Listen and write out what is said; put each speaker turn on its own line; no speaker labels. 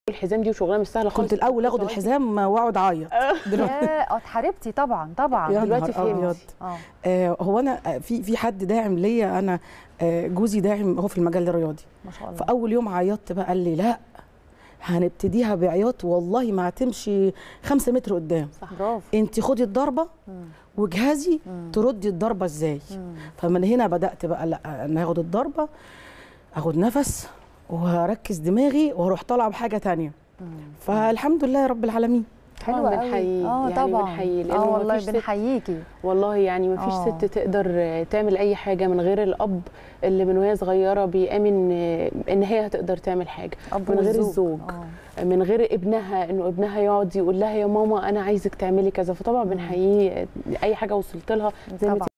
الحزام دي وشغلانه مش سهله خالص.
كنت الاول اخد الحزام واقعد اعيط.
دلوقتي اتحاربتي طبعا
دلوقتي فهمتي.
هو انا في حد داعم ليا، انا جوزي داعم، هو في المجال الرياضي
ما شاء الله.
فاول يوم عيطت بقى، قال لي لا هنبتديها بعياط والله ما هتمشي 5 متر قدام.
صح، برافو.
انت خدي الضربه وجهازي تردي الضربه ازاي. فمن هنا بدات بقى، لا انا هاخد الضربه، اخد نفس وهركز دماغي واروح طالعه بحاجه ثانيه. فالحمد لله رب العالمين.
حلوه قوي.
بنحييه يعني
طبعا
بنحييه
والله بنحييكي
والله. يعني ما فيش ست تقدر تعمل اي حاجه من غير الاب اللي من وهي صغيره بيامن ان هي هتقدر تعمل حاجه، من غير الزوج، من غير ابنها، انه ابنها يقعد يقول لها يا ماما انا عايزك تعملي كذا. فطبعا بنحييه اي حاجه وصلت لها زي ما